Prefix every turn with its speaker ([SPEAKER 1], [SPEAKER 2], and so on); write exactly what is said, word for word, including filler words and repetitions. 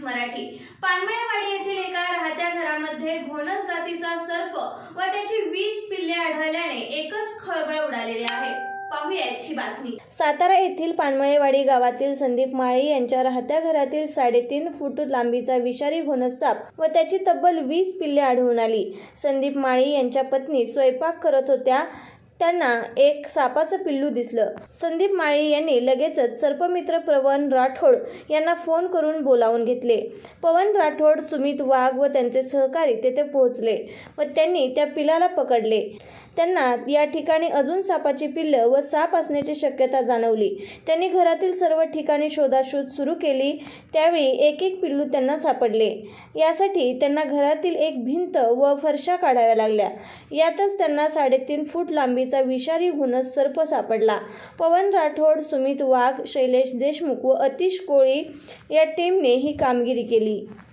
[SPEAKER 1] मराठी। पानमळेवाडी येथील एका राहत्या घरामध्ये घोणस जातीचा सर्प व त्याची वीस पिल्ले आढळल्याने एकच खळबळ उडालेली आहे। पाहूयात ही बातमी।
[SPEAKER 2] सातारा येथील पानमळेवाडी गावातील संदीप माळी यांच्या राहत्या घरातील साडेतीन फूट लांबीचा विषारी घोणस साप व त्याची तब्बल वीस पिल्ले आढळून आली। संदीप माळी यांच्या पत्नी स्वयंपाक करत होत्या, त्यांना एक सापाचं पिल्लू दिसलं। संदीप माळी यांनी लगेचच सर्पमित्र पवन राठोड यांना फोन करून बोलावून घेतले। पवन राठोड, सुमित वाघ व त्यांचे सहकारी तेथे पोहोचले व त्यांनी त्या पिल्लाला पकडले। त्यांना या ठिकाणी अजून सापाची पिल्लं व साप असण्याची शक्यता जाणवली। त्यांनी घरातील सर्व ठिकाणी शोधाशोध सुरू केली, त्यावेळी एक एक पिल्लू त्यांना सापडले। यासाठी त्यांना घरातील एक भिंत व फरशा काढाव्या लागल्या। यातच त्यांना साडेतीन फूट लांबीचा विषारी घोणस सर्प सापडला। पवन राठोड, सुमित वाघ, शैलेश देशमुख व अतिश कोळी या टीमने ही कामगिरी केली।